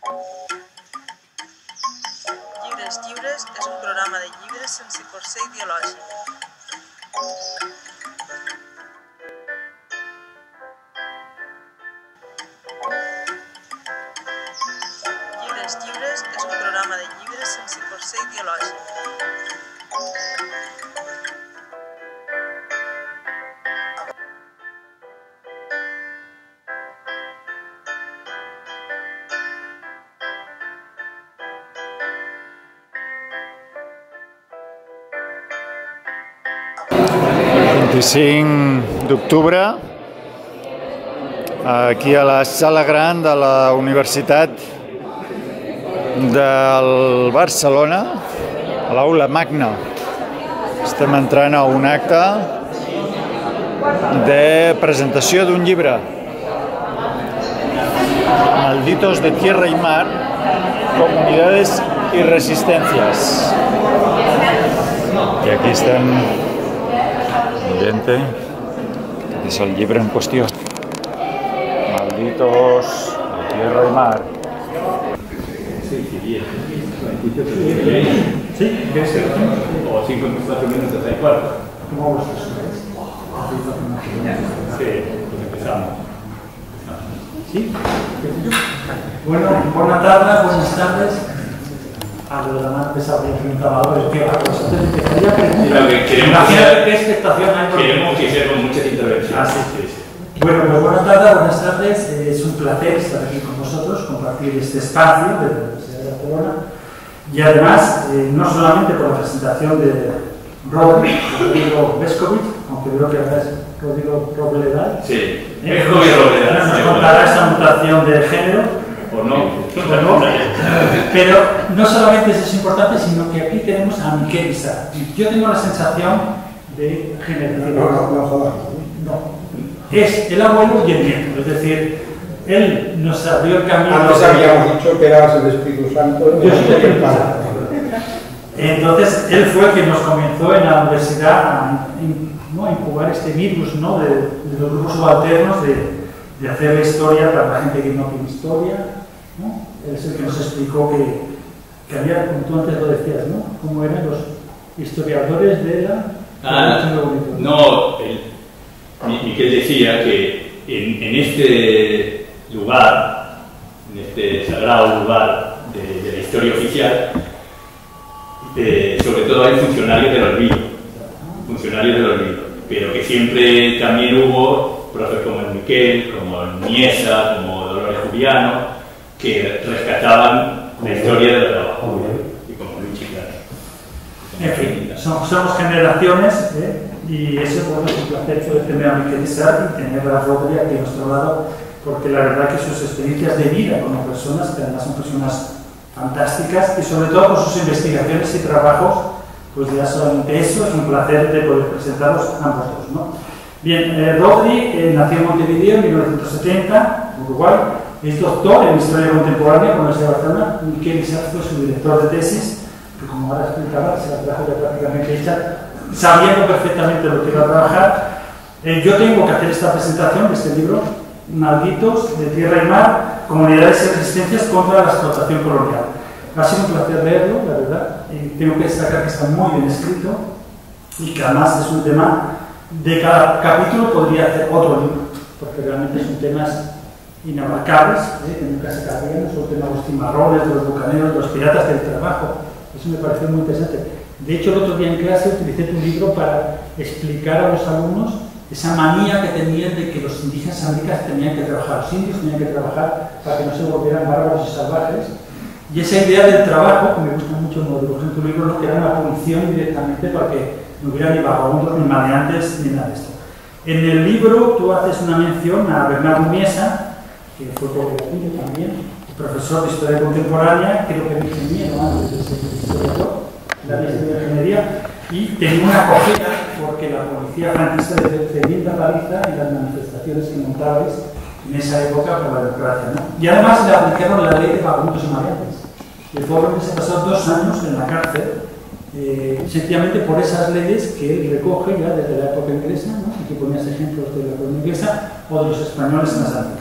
Llibres Lliures és un programa de llibres sense corser ideològic. Llibres Lliures és un programa de llibres sense corser ideològic. El 25 d'octubre, aquí a la sala gran de la Universitat del Barcelona, a l'Aula Magna. Estem entrant a un acte de presentació d'un llibre, Malditos de Tierra y Mar, Comunidades y Resistencias. I aquí estem gente, aquest és el llibre en qüestió. Malditos de Tierra y Mar. Sí, ¿qué es esto? O 5 minutos de cuarto. ¿Cómo vos Sí, pues empezamos. ¿Sí? Bueno, buenas tardes. A lo demás empezar de enfrentadores, ¿qué va? Pues antes empezaría ¿qué expectación hay? Queremos que hicieron muchas intervenciones. Bueno, pues buenas tardes. Es un placer estar aquí con vosotros, compartir este espacio de la Universidad de Barcelona. Y además, no solamente por la presentación de Rodrigo Vescovich, aunque veo que ahora es Rodrigo Robledal. Sí, Vescovich Robledal. Nos contará esa mutación de género. O no. Pero no solamente eso es importante, sino que aquí tenemos a Miquel Iceta. Yo tengo la sensación de generación. No. Es el abuelo y el nieto, es decir, él nos abrió el camino. Antes habíamos dicho que eras el Espíritu Santo. Yo soy el Espíritu Santo. Entonces, él fue quien nos comenzó en la universidad a incubar este virus, ¿no? de los grupos subalternos, de hacer la historia para la gente que no tiene historia, ¿no? Él es el que nos explicó que había, como tú antes lo decías, ¿no? Cómo eran los historiadores de la... Miquel decía que en este lugar, en este sagrado lugar de la historia oficial, sobre todo hay funcionarios del olvido, pero que siempre también hubo profes como el Miquel, como el Niesa, como Dolores Juliano, que rescataban la historia del trabajo, y como Luis Chiclana. En fin, somos generaciones, y eso es un placer poder tener a Miquel Iceta y tener a Rodri aquí a nuestro lado, porque la verdad que sus experiencias de vida como personas, que además son personas fantásticas, y sobre todo con sus investigaciones y trabajos, pues ya solamente eso es un placer de poder presentarlos ambos dos, ¿no? Bien, Rodri nació en Montevideo en 1970, Uruguay, es doctor en Historia Contemporánea con la Universidad de Barcelona. Miquel Iceta fue su director de tesis, que como ahora explicaba, se la trajo ya prácticamente hecha, sabiendo perfectamente lo que iba a trabajar. Yo tengo que hacer esta presentación de este libro, Malditos de Tierra y Mar, Comunidades y Resistencias contra la Explotación Colonial. Ha sido un placer leerlo, la verdad, y tengo que destacar que está muy bien escrito y que además es un tema de cada capítulo podría hacer otro libro, porque realmente son temas inabarcables, que nunca se acabarían, son temas de los cimarrones, de los bucaneros, de los piratas del trabajo. Eso me pareció muy interesante. De hecho, el otro día en clase utilicé tu libro para explicar a los alumnos esa manía que tenían de que los indígenas americanos tenían que trabajar, los indios tenían que trabajar para que no se volvieran bárbaros y salvajes. Y esa idea del trabajo, que me gusta mucho como dibujo en tu libro, ¿no? Que era una punición directamente para que no hubiera ni vagabundos, ni maleantes, ni nada de esto. En el libro tú haces una mención a Bernardo Miesa, que fue cooperativo también, profesor de Historia Contemporánea, creo que de ingeniero antes de ser historiador, la de ingeniería, y tenía una acogida porque la policía franquista de tremenda paliza y las manifestaciones que montabais en esa época por la democracia, ¿no? Y además le aplicaron la ley de vagabundos y maleantes. El pobre hombre se pasó 2 años en la cárcel, sencillamente por esas leyes que él recoge ya desde la época inglesa, ¿no? Y que ponías ejemplos de la colonia inglesa o de los españoles en las Áfricas.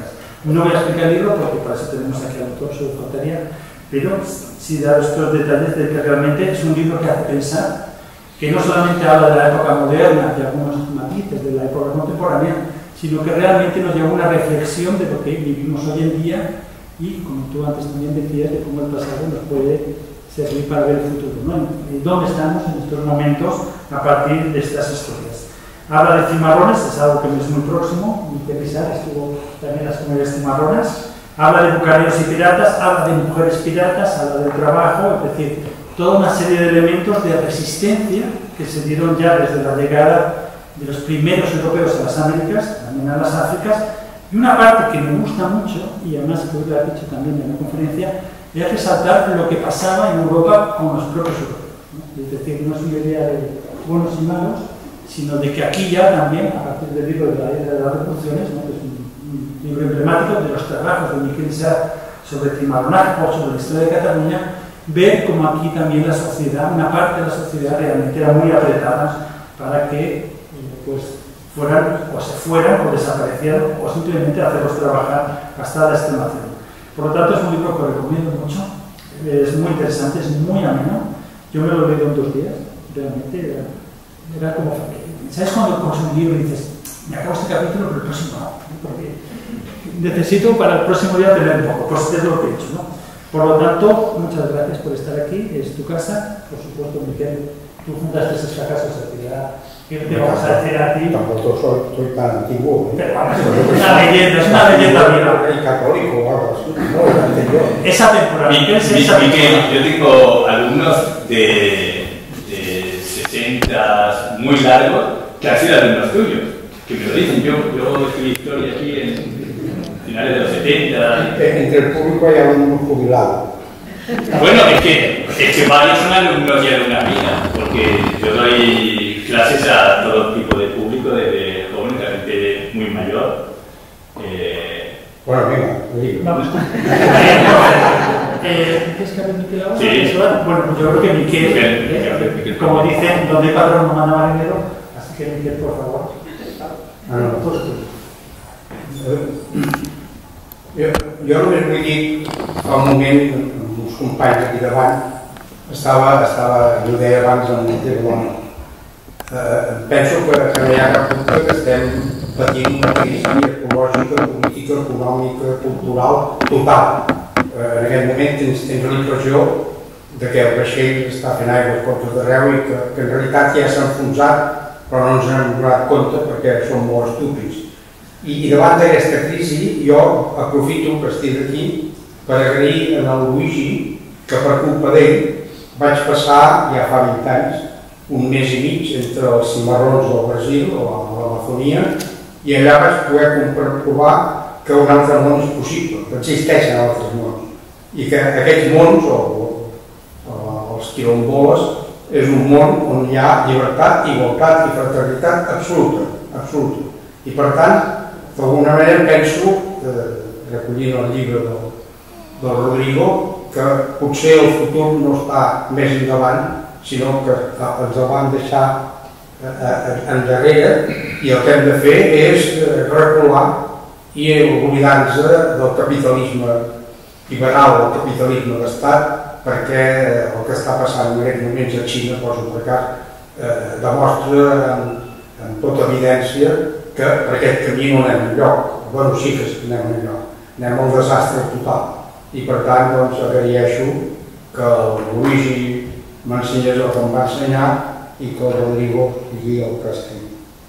No voy a explicar el libro porque para eso tenemos aquí al autor, solo faltaría, pero sí dar estos detalles de que realmente es un libro que hace pensar, que no solamente habla de la época moderna, de algunos matices de la época contemporánea, sino que realmente nos lleva a una reflexión de lo que vivimos hoy en día y, como tú antes también decías, de cómo el pasado nos puede servir para ver el futuro, ¿no? Y dónde estamos en estos momentos a partir de estas historias. Habla de cimarrones, es algo que me es muy próximo, Miquel Isar estuvo también en las comunidades cimarronas. Habla de bucaneros y piratas, habla de mujeres piratas, habla del trabajo, es decir, toda una serie de elementos de resistencia que se dieron ya desde la llegada de los primeros europeos a las Américas, también a las Áfricas, y una parte que me gusta mucho, y además que lo he dicho también en la conferencia, es resaltar lo que pasaba en Europa con los propios europeos, ¿no? Es decir, no es una idea de buenos y malos, sino de que aquí ya también, a partir del libro de la Era de las Revoluciones, ¿no? Que es un libro emblemático de los trabajos de Miquel Isar sobre el cimarronaje o sobre la historia de Cataluña, ver cómo aquí también la sociedad, una parte de la sociedad realmente era muy apretada para que pues fueran o se fueran o desaparecieran o simplemente hacerlos trabajar hasta la extenuación. Por lo tanto, es un libro que recomiendo mucho, es muy interesante, es muy ameno. Yo me lo he leído en 2 días, realmente era como... ¿Sabes cuando coges un libro y dices, me acabo este capítulo, pero el próximo no? Porque necesito para el próximo día tener un poco, pues es lo que he hecho, ¿no? Por lo tanto, muchas gracias por estar aquí, es tu casa, por supuesto, Miquel, tú fundaste esos fracasos de actividad. ¿Qué te vamos a decir a ti? Tampoco soy tan antiguo. Pero bueno, es una leyenda viva. El católico o algo así. No, el anterior. Esa temporada. Miquel, yo tengo alumnos de 60 muy largos que han sido alumnos tuyos, que me lo dicen. Yo escribí historia aquí en finales de los 70. Entre el público hay alumnos jubilados. Bueno, es que varios son alumnos y alumnas mías, porque yo doy clases a todo tipo de público, desde jóvenes a gente muy mayor. Bueno, venga, vamos. ¿Quieres que hable Miquel ahora? Sí. Bueno, pues yo creo que Miquel, como dicen, donde hay padrón no manda marinero, así que Miquel, por favor. no. Jo només vull dir, fa un moment, amb uns companys aquí davant, jo deia abans en el Terbolona. Penso que no hi ha cap dubte que estem patint una crisi ecològica, política, econòmica, cultural, total. En aquest moment tens la impressió que el vaixell està fent aigua per tot arreu i que en realitat ja s'ha enfonsat, però no ens n'hem donat compte perquè som molt estúpids. I davant d'aquesta crisi jo aprofito que estic aquí per agrair a Luigi que per culpa d'ell vaig passar, ja fa 20 anys, un mes i mig entre els cimarrons del Brasil o l'Amazonia i allà vaig poder comprovar que un altre món és possible, que existeixen altres mons i que aquests mons, els quilomboles, és un món on hi ha llibertat, igualtat i fraternitat absoluta. I per tant, d'alguna manera penso, recollint el llibre del Rodrigo, que potser el futur no està més endavant, sinó que ens el van deixar endarrere i el que hem de fer és recular i oblidar-nos del capitalisme liberal, del capitalisme d'estat, perquè el que està passant en aquests moments a Xina, poso per cas, demostra amb tota evidència que per aquest camí no anem enlloc. Bueno, sí que anem enlloc, anem al desastre total. I per tant, doncs, agraeixo que el Luigi m'ensenyés el que em va ensenyar i que el Rodrigo digui el que estem.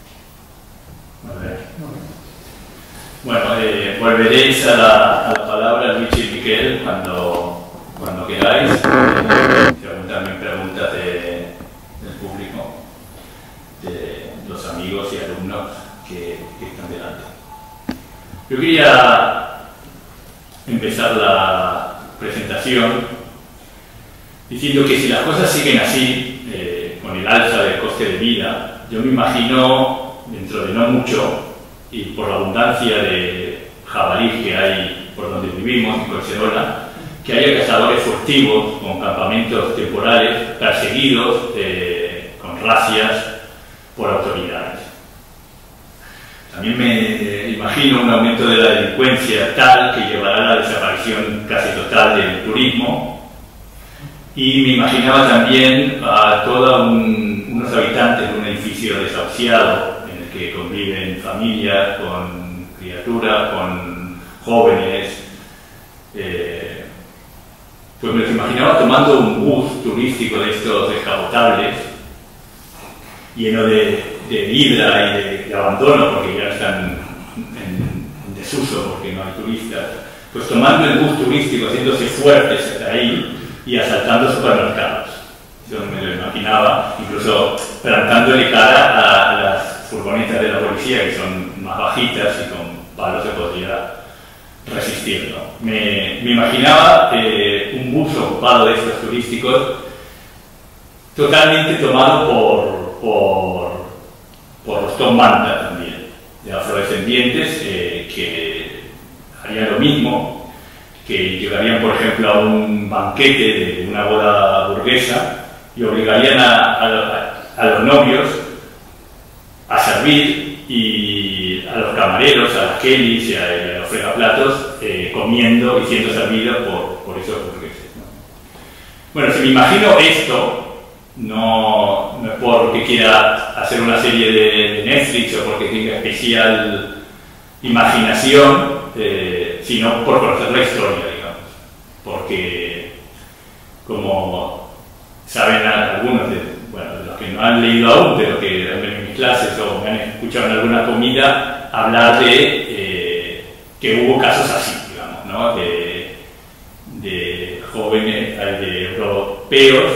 Bueno, volveréis a la palabra Luigi y Miquel cuando queráis. También preguntas del público, de los amigos y alumnos que están delante. Yo quería empezar la presentación diciendo que si las cosas siguen así, con el alza del coste de vida, yo me imagino dentro de no mucho, y por la abundancia de jabalíes que hay por donde vivimos, en Collserola, que haya cazadores furtivos con campamentos temporales, perseguidos con razias por autoridades. También me imagino un aumento de la delincuencia tal que llevará a la desaparición casi total del turismo, y me imaginaba también a todos unos habitantes de un edificio desahuciado en el que conviven familias con criaturas, con jóvenes. Pues me los imaginaba tomando un bus turístico de estos descapotables, lleno de hidra y de abandono, porque ya están en desuso porque no hay turistas, pues tomando el bus turístico, haciéndose fuertes hasta ahí y asaltando supermercados. Eso me lo imaginaba, incluso plantándole cara a las furgonetas de la policía, que son más bajitas y con palos se podría resistirlo. Me imaginaba un bus ocupado de estos turísticos, totalmente tomado por los Tom Manta también, de afrodescendientes que harían lo mismo, que llegarían, por ejemplo, a un banquete de una boda burguesa y obligarían a los novios a servir, y a los camareros, a las Kellys y a los fregaplatos comiendo y siendo servidos por esos burgueses, ¿no? Bueno, si me imagino esto, no es porque quiera hacer una serie de Netflix o porque tenga especial imaginación, sino por conocer la historia, digamos. Porque, como saben algunos de los que no han leído aún, pero que han venido en mis clases o me han escuchado en alguna comida, hablar de que hubo casos así, digamos, ¿no? De jóvenes, de europeos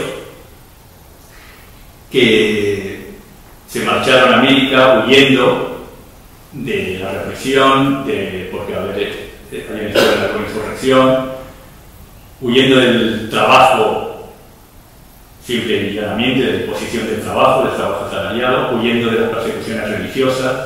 que se marcharon a América huyendo de la represión, porque habían estado en la insurrección, huyendo del trabajo simple y llanamente, de la imposición del trabajo asalariado, huyendo de las persecuciones religiosas.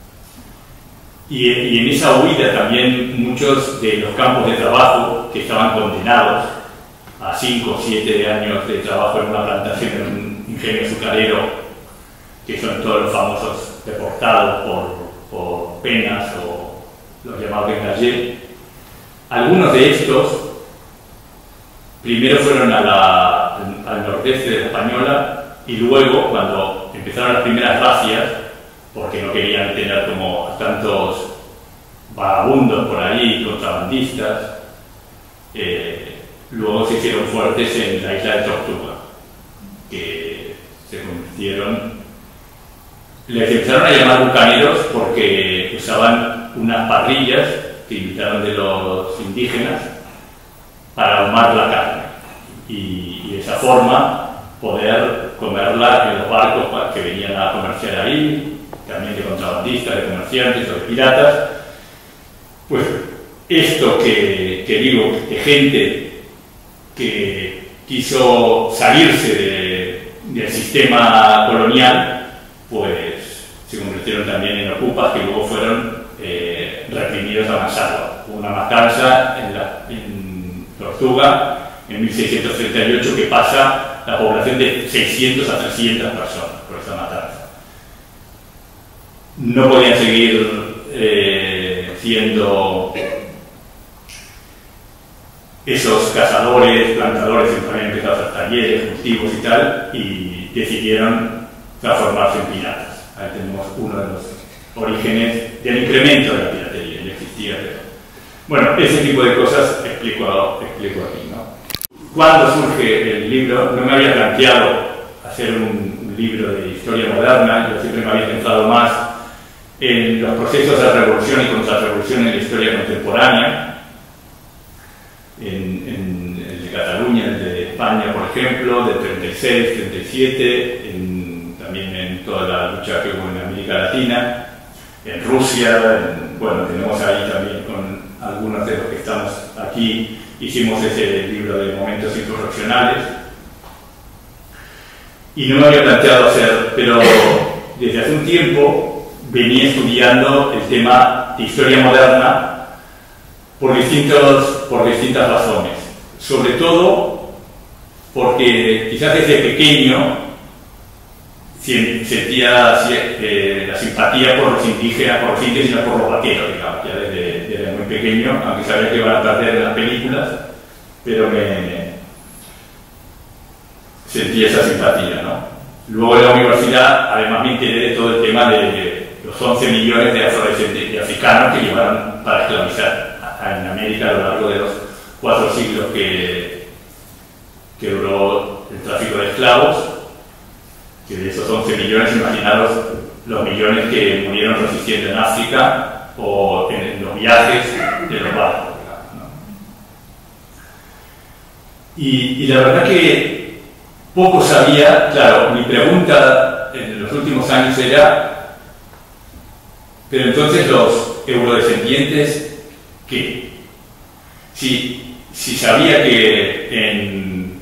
Y en esa huida también muchos de los campos de trabajo que estaban condenados a 5 o 7 años de trabajo en una plantación, en un ingenio azucarero, que son todos los famosos deportados por penas o los llamados engagés. Algunos de estos primero fueron al nordeste de la Española, y luego, cuando empezaron las primeras razias, porque no querían tener como tantos vagabundos por ahí, contrabandistas, luego se hicieron fuertes en la isla de Tortuga, que se convirtieron, les empezaron a llamar bucaneros porque usaban unas parrillas que invitaron de los indígenas para ahumar la carne, y de esa forma poder comerla en los barcos que venían a comerciar ahí, también de contrabandistas, de comerciantes o de piratas. Pues esto que digo, de gente que quiso salirse del sistema colonial, pues se convirtieron también en ocupas, que luego fueron reprimidos a mansalva. Hubo una matanza en Tortuga en 1638 que pasa la población de 600 a 300 personas por esta matanza. No podían seguir siendo esos cazadores, plantadores, que habían empezado a hacer talleres, cultivos y tal, y decidieron transformarse en piratas. Ahí tenemos uno de los orígenes del incremento de la piratería, ya existía, pero bueno, ese tipo de cosas explico aquí, ¿no? Cuando surge el libro, no me había planteado hacer un libro de historia moderna, yo siempre me había centrado más en los procesos de revolución y contrarrevolución en la historia contemporánea, en el de Cataluña, el de España, por ejemplo, del 36, 37, también en toda la lucha que hubo en América Latina, en Rusia, bueno, tenemos ahí también con algunos de los que estamos aquí, hicimos ese libro de momentos insurreccionales, y no me había planteado hacer, pero desde hace un tiempo venía estudiando el tema de historia moderna por distintas razones, sobre todo porque quizás desde pequeño sentía la simpatía por los indígenas, por los indios y no por los vaqueros, digamos, ya desde muy pequeño, aunque sabía que iban a perder en las películas, pero sentía esa simpatía, ¿no? Luego en la universidad, además me enteré de todo el tema de los 11 millones de afrodescendientes, de africanos que llevaron para esclavizar en América a lo largo de los 4 siglos que duró el tráfico de esclavos, que de esos 11 millones, imaginaros los millones que murieron resistiendo en África o en los viajes de los barcos, ¿no? Y la verdad que poco sabía. Claro, mi pregunta en los últimos años era, pero entonces los eurodescendientes, ¿qué? Si sabía que en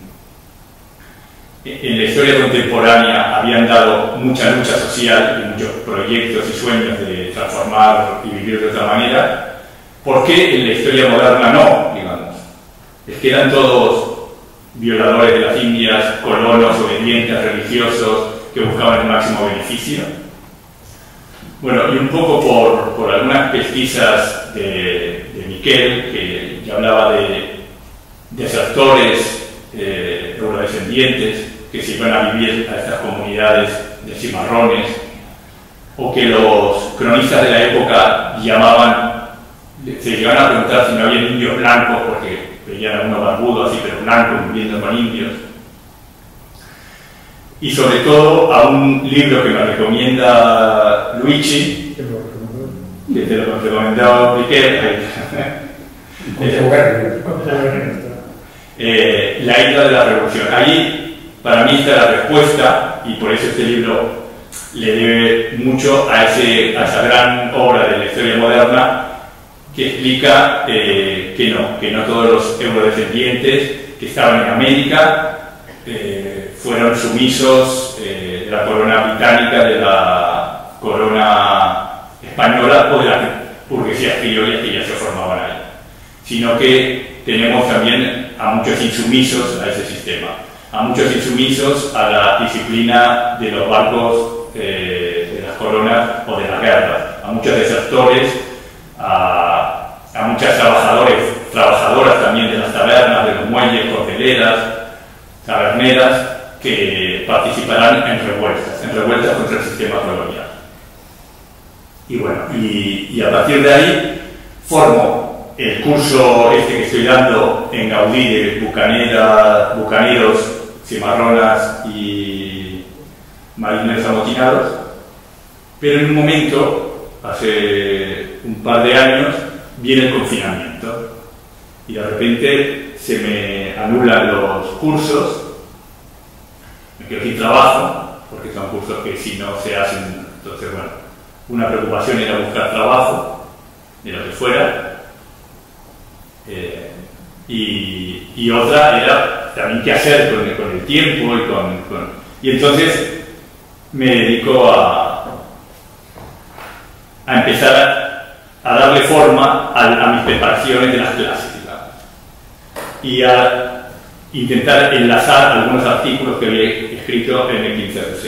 la historia contemporánea habían dado mucha lucha social y muchos proyectos y sueños de transformar y vivir de otra manera, ¿por qué en la historia moderna no, digamos? Es que eran todos violadores de las Indias, colonos, obedientes, religiosos, que buscaban el máximo beneficio. Bueno, y un poco por algunas pesquisas de Miquel, que ya hablaba de desertores eurodescendientes que se iban a vivir a estas comunidades de cimarrones, o que los cronistas de la época se llegaban a preguntar si no había indios blancos, porque veían a uno barbudo así, pero blanco, viviendo con indios. Y sobre todo a un libro que me recomienda Luigi, que te lo recomendó Miquel, La isla de la revolución. Ahí, para mí, está la respuesta, y por eso este libro le debe mucho a esa gran obra de la historia moderna, que explica que no todos los eurodescendientes que estaban en América fueron sumisos de la corona británica, de la corona española o de las burguesías criollas que ya se formaban ahí, sino que tenemos también a muchos insumisos a ese sistema, a muchos insumisos a la disciplina de los barcos de las coronas o de las guerras, a muchos desertores, a muchas trabajadoras también de las tabernas, de los muelles, cordeleras, taberneras, que participarán en revueltas contra el sistema colonial. Y bueno, y a partir de ahí formo el curso que estoy dando en Gaudí de bucaneros, cimarronas y marineros amotinados, pero en un momento, hace un par de años, viene el confinamiento y de repente se me anulan los cursos, me quedo sin trabajo, porque son cursos que si no se hacen, entonces bueno, una preocupación era buscar trabajo, de lo que fuera, y otra era también qué hacer con el tiempo y entonces me dedico a empezar a darle forma a mis preparaciones de las clases, digamos, y a intentar enlazar algunos artículos que había escrito en el 15RC.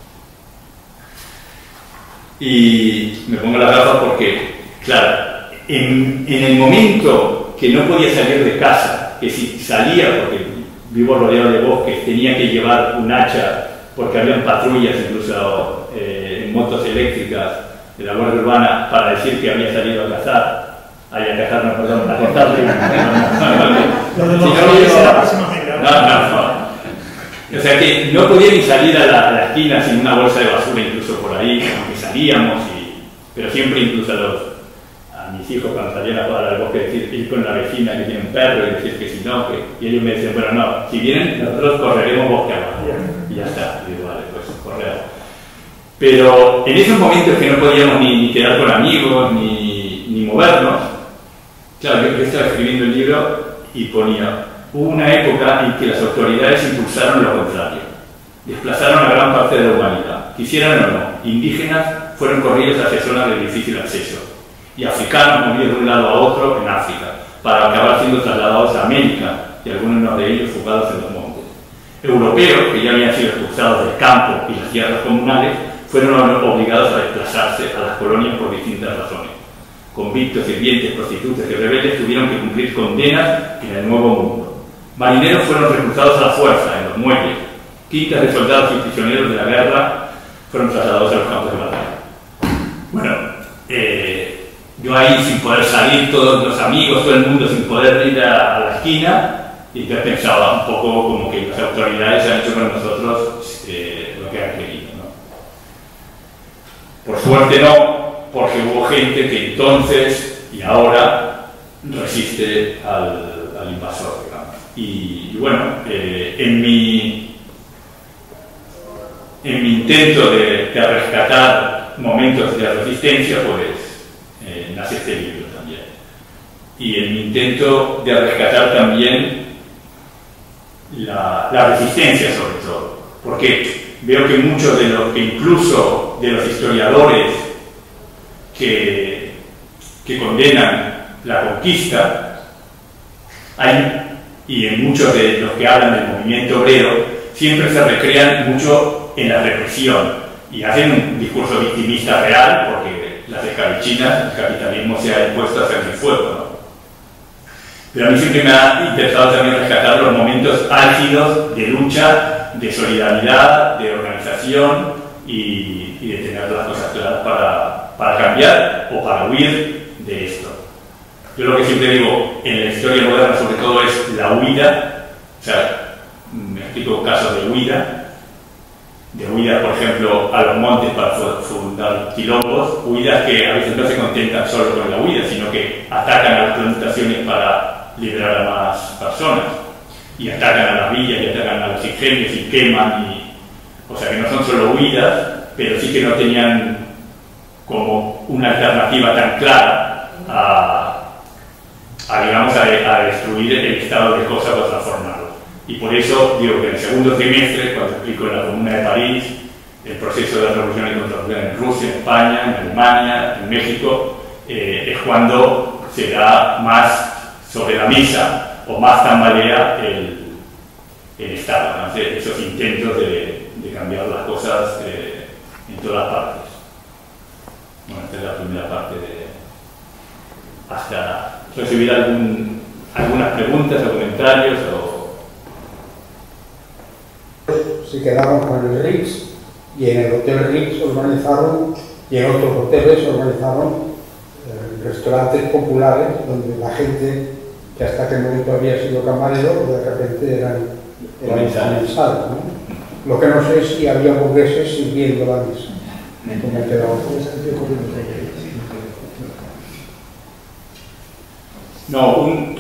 Y me pongo las gafas porque, claro, en el momento que no podía salir de casa, que si salía, porque vivo rodeado de bosques, tenía que llevar un hacha, porque habían patrullas incluso en motos eléctricas de la Guardia Urbana para decir que había salido a cazar. A cazar, no, perdón, a cortar. O sea que no podía ni salir a la esquina sin una bolsa de basura, incluso por ahí, aunque salíamos, pero siempre incluso a mis hijos cuando salían a jugar al bosque, ir con la vecina que tiene un perro y decir que si no, y ellos me decían, bueno, no, si vienen nosotros correremos bosque abajo, y ya está, y digo, vale, pues correr. Pero en esos momentos que no podíamos ni quedar con amigos, ni movernos, claro, yo estaba escribiendo el libro y ponía, hubo una época en que las autoridades impulsaron lo contrario, desplazaron a gran parte de la humanidad, quisieran o no, indígenas fueron corridos hacia zonas de difícil acceso, y africanos movidos de un lado a otro en África, para acabar siendo trasladados a América, y algunos de ellos fugados en los montes. europeos, que ya habían sido expulsados del campo y las tierras comunales, fueron obligados a desplazarse a las colonias por distintas razones. Convictos, sirvientes, prostitutas y rebeldes tuvieron que cumplir condenas en el Nuevo Mundo. Marineros fueron reclutados a la fuerza en los muelles. Quintas de soldados y prisioneros de la guerra fueron trasladados a los campos de batalla. Bueno, yo ahí sin poder salir, todos los amigos, todo el mundo sin poder ir a la esquina, y yo pensaba un poco como que las autoridades han hecho con nosotros lo que han querido, ¿no? Por suerte no, porque hubo gente que entonces y ahora resiste al invasor, digamos. Y bueno, en mi intento de rescatar momentos de resistencia, pues nace este libro también. Y en mi intento de rescatar también la resistencia, sobre todo, porque veo que muchos de los que incluso de los historiadores que condenan la conquista, y en muchos de los que hablan del movimiento obrero, siempre se recrean mucho en la represión y hacen un discurso victimista real, porque las escabechinas, el capitalismo se ha impuesto a hacer el fuego, ¿no? Pero a mí siempre me ha interesado también rescatar los momentos álgidos de lucha, de solidaridad, de organización y de tener las cosas claras para cambiar o para huir de esto. Yo lo que siempre digo en la historia moderna sobre todo es la huida, o sea, me explico casos de huida, por ejemplo, a los montes para fundar quilombos, huidas que a veces no se contentan solo con la huida, sino que atacan a las plantaciones para liberar a más personas, y atacan a las villas y atacan a los ingenios y queman, o sea que no son solo huidas, pero sí que no tenían como una alternativa tan clara a destruir el estado de cosas o transformarlo. Y por eso digo que en el segundo trimestre, cuando explico en la Comuna de París el proceso de la revolución y contrarrevolución en Rusia, en España, en Alemania, en México, es cuando se da más sobre la mesa o más tambalea el Estado, ¿no? Esos intentos de cambiar las cosas en todas partes. Bueno, esta es la primera parte hasta recibir algunas preguntas o comentarios Se quedaron con el Ritz, y en el Hotel Ritz organizaron, y en otros hoteles organizaron restaurantes populares donde la gente que hasta aquel momento había sido camarero de repente eran comensales, ¿no? Lo que no sé es si había burgueses sirviendo la mesa. No,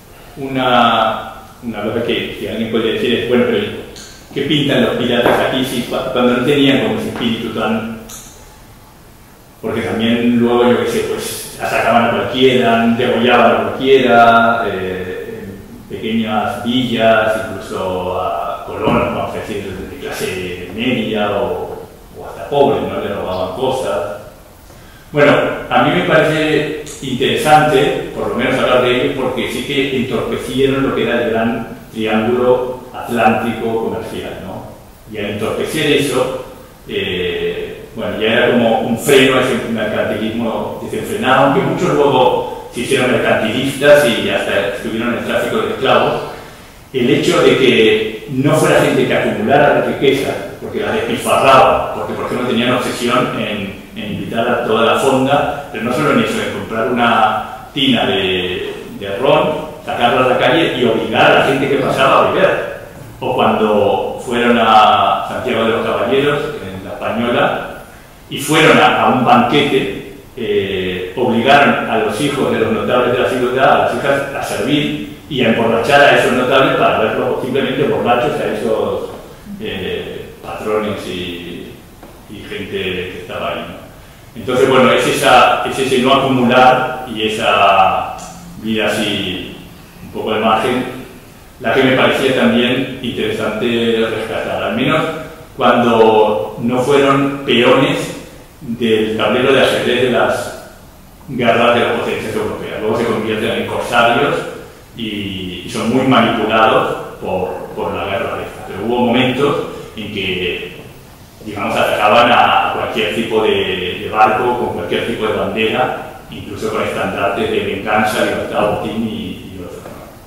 una cosa que alguien puede decir es, bueno, pero ¿qué pintan los piratas aquí si cuando no tenían como ese espíritu tan...? Porque también luego, yo qué sé, pues atacaban a cualquiera, degollaban a cualquiera, pequeñas villas, incluso a colonos, vamos a decir, de clase media o hasta pobres, ¿no? Le robaban cosas. Bueno, a mí me parece interesante, por lo menos hablar de ellos, porque sí que entorpecieron lo que era el gran triángulo atlántico comercial, ¿no? Y al entorpecer eso, bueno, ya era como un freno a ese mercantilismo desenfrenado, aunque muchos luego se hicieron mercantilistas y hasta estuvieron en el tráfico de esclavos. El hecho de que no fuera gente que acumulara la riqueza, porque la despilfarraba, porque por ejemplo tenían obsesión en invitar a toda la fonda, pero no solo en eso, en comprar una tina de ron, sacarla a la calle y obligar a la gente que pasaba a beber. O cuando fueron a Santiago de los Caballeros, en la Española, y fueron a un banquete, obligaron a los hijos de los notables de la ciudad, a las hijas, a servir y a emborrachar a esos notables para verlos simplemente borrachos a esos patrones y gente que estaba ahí, ¿no? Entonces, bueno, es ese no acumular y esa vida así, un poco de margen, la que me parecía también interesante rescatar, al menos cuando no fueron peones del tablero de ajedrez de las guerras de las potencias europeas. Luego se convierten en corsarios y son muy manipulados por la guerra esta. Pero hubo momentos en que, digamos, atacaban a cualquier tipo de barco, con cualquier tipo de bandera, incluso con estandartes de venganza, libertad, botín y otros.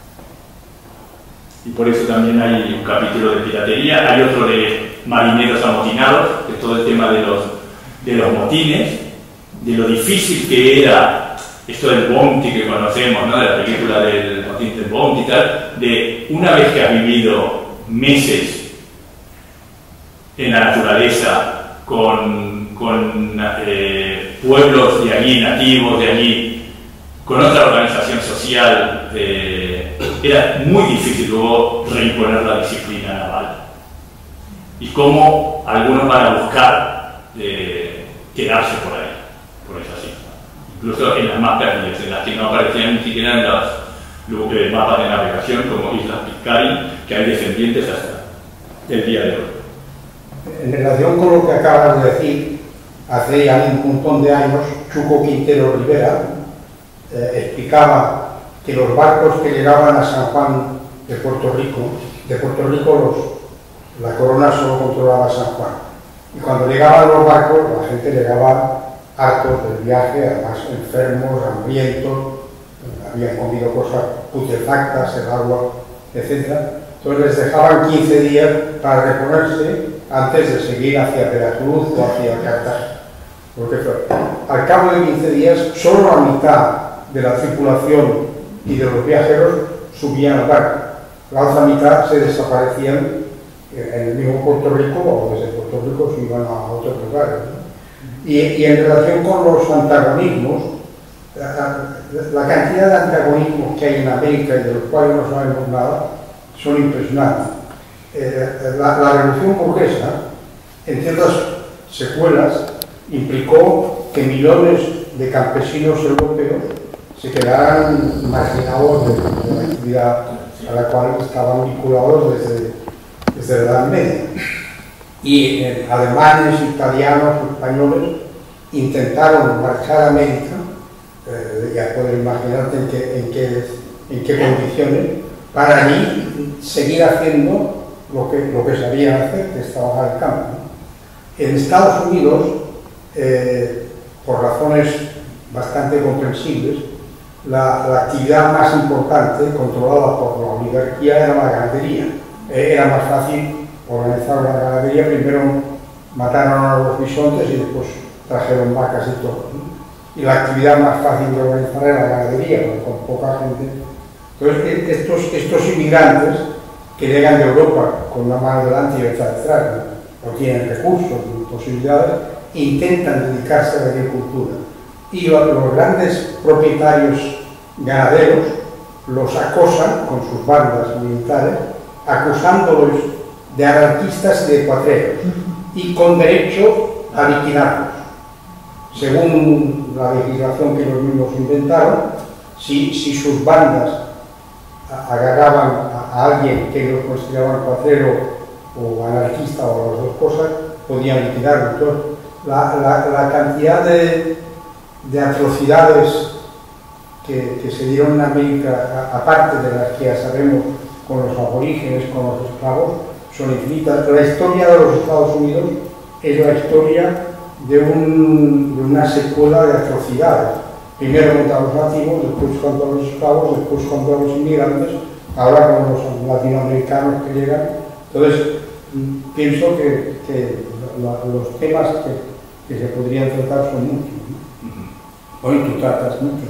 Y por eso también hay un capítulo de piratería, hay otro de marineros amotinados, de todo el tema de los motines, de lo difícil que era esto del bounty que conocemos, ¿no? De la película del motín del bounty y tal, de una vez que has vivido meses en la naturaleza con pueblos de allí, nativos de allí, con otra organización social, era muy difícil luego reimponer la disciplina naval. Y cómo algunos van a buscar quedarse por ahí, por esas islas. Incluso en las más perdidas, en las que no aparecían ni siquiera en los mapas de navegación, como Islas Pitcairn, que hay descendientes hasta el día de hoy. En relación con lo que acabas de decir, hace ya un montón de años, Chuco Quintero Rivera explicaba que los barcos que llegaban a San Juan de Puerto Rico la corona solo controlaba San Juan. Y cuando llegaban los barcos, la gente llegaba hartos del viaje, además enfermos, hambrientos, habían comido cosas putrefactas, el agua, etc. Entonces les dejaban 15 días para reponerse antes de seguir hacia Veracruz o hacia Cartagena. Porque al cabo de 15 días, solo la mitad de la tripulación y de los viajeros subían al barco. La otra mitad se desaparecían en el mismo Puerto Rico, o desde Puerto Rico se iban a otros lugares, ¿no? Y en relación con los antagonismos, la cantidad de antagonismos que hay en América y de los cuales no sabemos nada son impresionantes. La revolución burguesa, en ciertas secuelas, implicó que millones de campesinos europeos se quedaran marginados de la actividad a la cual estaban vinculados desde la Edad Media. Y alemanes, italianos, españoles intentaron marchar a América, ya puedes imaginarte en qué condiciones, para allí seguir haciendo lo que sabían hacer, que es trabajar el campo, ¿no? En Estados Unidos, por razones bastante comprensibles, la actividad más importante, controlada por la oligarquía, era la ganadería. Era más fácil organizar la ganadería, primero mataron a los bisontes y después trajeron vacas y todo, ¿no? Y la actividad más fácil de organizar era la ganadería, porque con poca gente. Entonces, estos inmigrantes que llegan de Europa con una mano delante y otra detrás, no tienen recursos ni posibilidades, intentan dedicarse a la agricultura. Y los grandes propietarios ganaderos los acosan con sus bandas militares, acusándolos de anarquistas y de cuatreros, y con derecho a liquidarlos. Según la legislación que ellos mismos inventaron, si sus bandas agarraban a alguien que ellos consideraban cuatrero o anarquista o las dos cosas, podían liquidarlo. Entonces, la cantidad de atrocidades que se dieron en América, aparte de las que ya sabemos con los aborígenes, con los esclavos, son infinitas. La historia de los Estados Unidos es la historia de una secuela de atrocidades. Primero contra los nativos, después contra los esclavos, después contra los inmigrantes, ahora con los latinoamericanos que llegan. Entonces, pienso que los temas que se podrían tratar son muchos, ¿no? Hoy tú tratas mucho.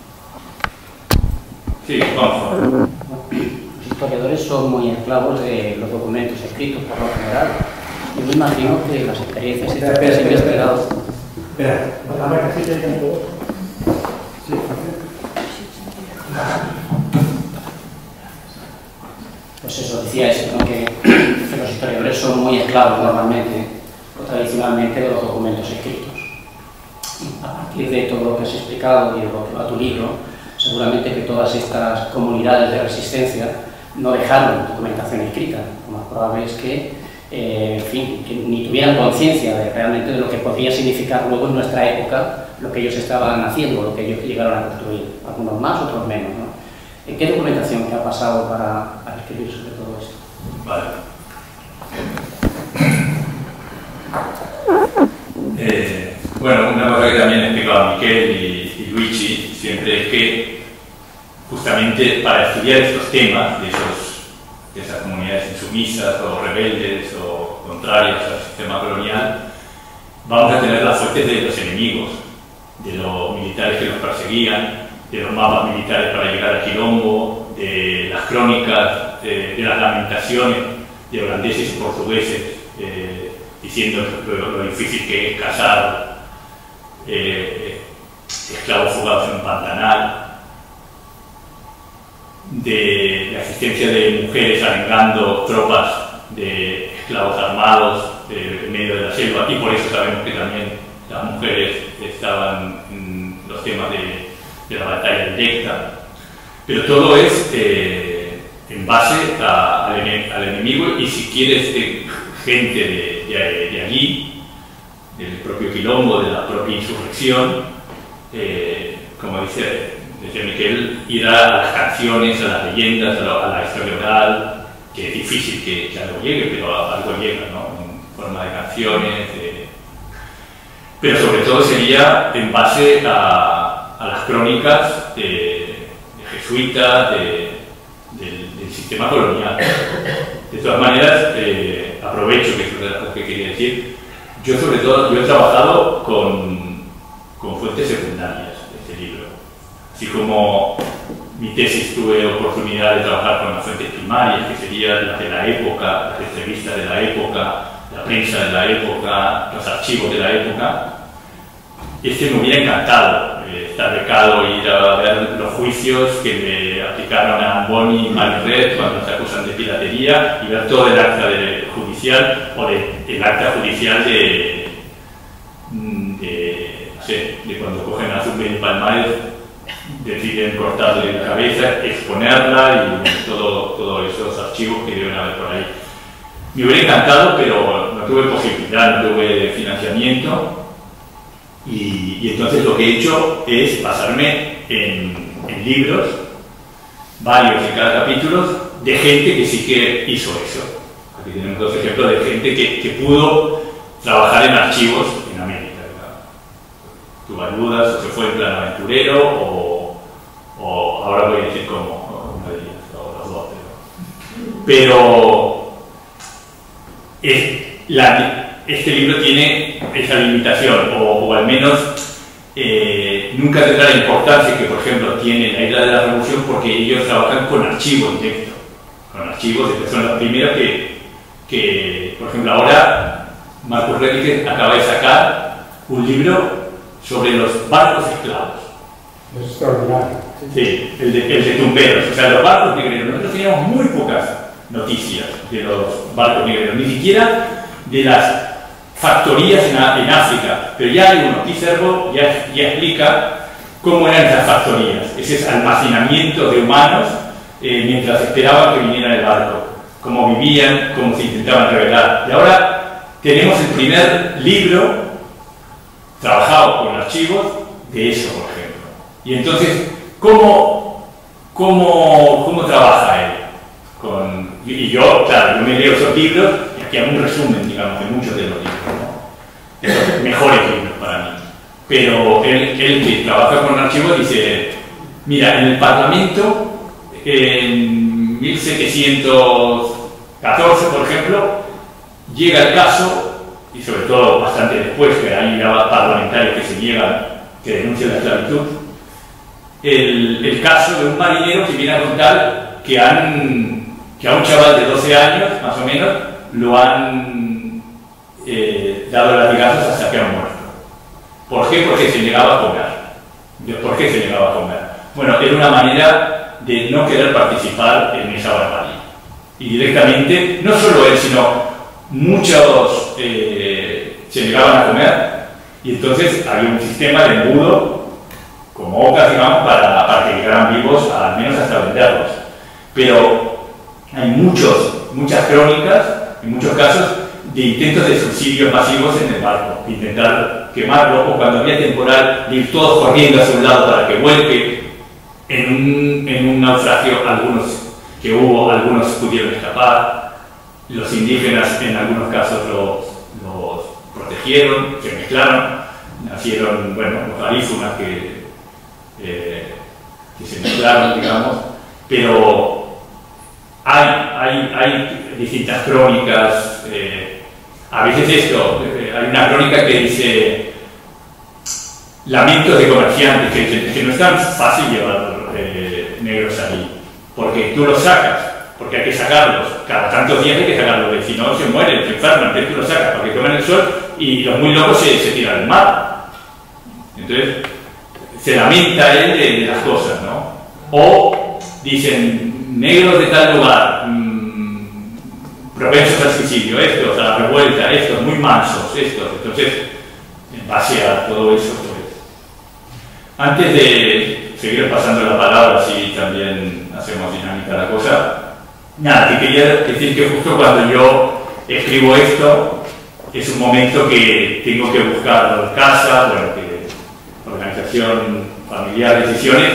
Sí, vamos. Los historiadores son muy esclavos de los documentos escritos por lo general. Y me imagino que las experiencias y que has investigado. Espera. Pues eso, decía eso, ¿no? que los historiadores son muy esclavos normalmente, o tradicionalmente, de los documentos escritos. Y a partir de todo lo que has explicado y de lo que va a tu libro, seguramente que todas estas comunidades de resistencia no dejaron documentación escrita. Lo más probable es que, en fin, que ni tuvieran conciencia realmente de lo que podría significar luego en nuestra época lo que ellos estaban haciendo, lo que ellos llegaron a construir, algunos más, otros menos, ¿no? ¿En qué documentación te ha pasado para escribir sobre todo esto? Vale. Bueno, una cosa que también explicaba Miquel y Luigi siempre es que justamente para estudiar estos temas de esas comunidades insumisas o rebeldes o contrarias al sistema colonial, vamos a tener las fuentes de los enemigos, de los militares que los perseguían, de los mapas militares para llegar al quilombo, de las crónicas, de las lamentaciones de holandeses y portugueses diciendo lo difícil que es cazar esclavos fugados en un pantanal, de la existencia de mujeres arengando tropas de esclavos armados en medio de la selva, y por eso sabemos que también las mujeres estaban en los temas de la batalla directa. Pero todo es en base al enemigo, y si quieres gente de allí, del propio quilombo, de la propia insurrección, como decía Miquel, ir a las canciones, a las leyendas, a la historia oral, que es difícil que algo llegue, pero algo llega, ¿no? En forma de canciones, pero sobre todo sería en base a las crónicas de jesuitas, del sistema colonial. De todas maneras, aprovecho que es lo que quería decir. Yo sobre todo, yo he trabajado con fuentes secundarias de este libro. Así como mi tesis tuve oportunidad de trabajar con las fuentes primarias, que serían las de la época, las entrevistas de la época, la prensa de la época, los archivos de la época. Me hubiera encantado estar becado e ir a ver los juicios que le aplicaron a Boni y Marie cuando se acusan de piratería, y ver todo el acta judicial, o el acta judicial no sé, de cuando cogen a Zumbi y Palmares, deciden cortarle la cabeza, exponerla, y todos esos archivos que deben haber por ahí. Me hubiera encantado, pero no tuve posibilidad, no tuve financiamiento. Y entonces lo que he hecho es basarme en libros, varios de cada capítulo, de gente que sí que hizo eso. Aquí tenemos dos ejemplos de gente que pudo trabajar en archivos en América. Tuvo ayudas, o se fue en plan aventurero, o ahora voy a decir como una de ellas, o los dos. Pero este libro tiene esa limitación, o al menos nunca tendrá la importancia que, por ejemplo, tiene la Isla de la Revolución, porque ellos trabajan con archivos directos, con archivos, son los primeros que, por ejemplo, ahora Marcus Rettig acaba de sacar un libro sobre los barcos esclavos. Es extraordinario. Sí, el de tumberos, o sea, los barcos negreros. Nosotros teníamos muy pocas noticias de los barcos negreros, ni siquiera de las factorías en África, pero ya hay uno, Kiserbo ya explica cómo eran esas factorías, ese almacenamiento de humanos mientras esperaban que viniera el barco, cómo vivían, cómo se intentaban revelar. Y ahora tenemos el primer libro trabajado con archivos de eso, por ejemplo. Y entonces, ¿cómo trabaja él? Y yo, claro, yo me leo esos libros y aquí hago un resumen, digamos, de muchos de los libros, ¿no? De los mejores libros para mí. Pero él que trabaja con archivos dice, mira, en el Parlamento, en 1714, por ejemplo, llega el caso, y sobre todo bastante después, que hay parlamentarios que se niegan, que denuncian la esclavitud, el caso de un marinero que viene a contar que a un chaval de 12 años, más o menos, lo han dado latigazos hasta que han muerto. ¿Por qué? Porque se negaba a comer. ¿Por qué se negaba a comer? Bueno, era una manera de no querer participar en esa barbarie. Y directamente, no solo él, sino muchos se negaban a comer, y entonces había un sistema de embudo, como ocas, digamos, para que llegaran vivos, al menos hasta venderlos. Pero hay muchas crónicas, en muchos casos, de intentos de suicidios masivos en el barco, de intentar quemarlo, o cuando había temporal, de ir todos corriendo hacia un lado para que vuelque. En un naufragio, algunos pudieron escapar, los indígenas en algunos casos los protegieron, se mezclaron, nacieron, bueno, los garífunas que se mezclaron, digamos, pero hay distintas crónicas. A veces hay una crónica que dice lamentos de comerciantes, que no es tan fácil llevar negros allí, porque tú los sacas, porque hay que sacarlos, cada tantos días hay que sacarlos, si no se mueren, se enferman, entonces tú los sacas porque toman el sol y los muy locos se tiran al mar. Entonces se lamenta él de las cosas, ¿no? O dicen, negros de tal lugar, propensos al suicidio, estos, a la revuelta, estos, muy mansos, estos. Entonces, en base a todo eso, pues, antes de seguir pasando la palabra, si también hacemos dinámica la cosa, nada, te quería decir que justo cuando yo escribo esto, es un momento que tengo que buscar en casa, bueno, organización familiar, decisiones,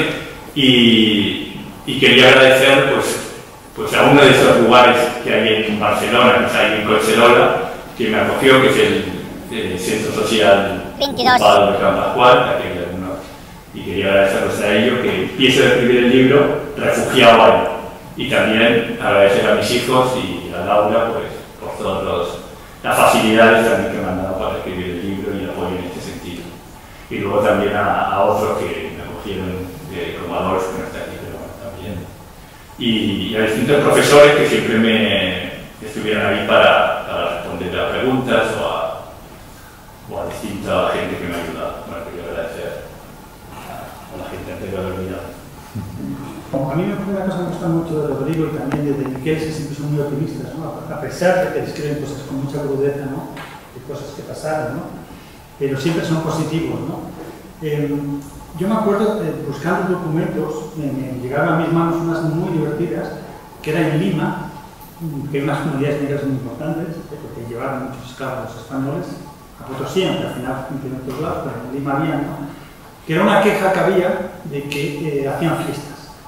y quería agradecer pues a uno de esos lugares que hay en Barcelona, que está ahí en Collserola, que me acogió, que es el Centro Social 22 ocupado de Can Pascual, y quería agradecerles a ellos que empiezo a escribir el libro refugiado ahí. Y también agradecer a mis hijos y a Laura pues, por todas las facilidades también que me han dado para escribir el libro y el apoyo en este sentido. Y luego también a otros que me acogieron, como Adolfo, que no está aquí, pero bueno, también. Y a distintos profesores que siempre estuvieron ahí para responder a preguntas o a distinta gente que me ha ayudado. Bueno, quería agradecer a la gente antes de haber olvidado. A mí me ocurre una cosa que me gusta mucho de Rodrigo y también de Miquel, que siempre son muy optimistas, ¿no? A pesar de que describen cosas con mucha crudeza, ¿no? De cosas que pasaron, ¿no? Pero siempre son positivos, ¿no? Yo me acuerdo, buscando documentos, me llegaron a mis manos unas muy divertidas, que era en Lima, que hay unas comunidades negras muy importantes, porque llevaron muchos esclavos españoles a Potosí, aunque al final en otros lados, pero en Lima había, ¿no? Que era una queja que había de que hacían fiestas.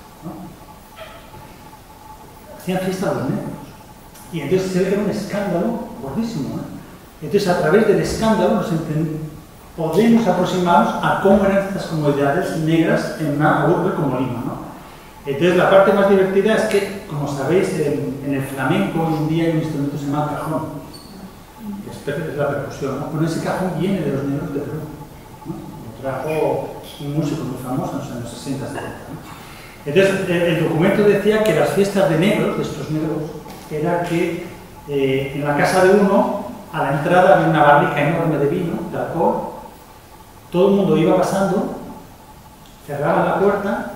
Hacían fiesta a los negros. Y entonces se ve que era un escándalo gordísimo, ¿no? Entonces, a través del escándalo podemos aproximarnos a cómo eran estas comunidades negras en una urbe como Lima, ¿no? Entonces, la parte más divertida es que, como sabéis, en el flamenco hoy en día hay un instrumento que se llama cajón, que es la percusión, ¿no? Pero ese cajón viene de los negros de Perú, ¿no? Lo trajo un músico muy famoso en los años 60, 70, ¿no? Entonces, el documento decía que las fiestas de negros, de estos negros, era que en la casa de uno, a la entrada había una barrica enorme de vino, de alcohol, todo el mundo iba pasando, cerraban la puerta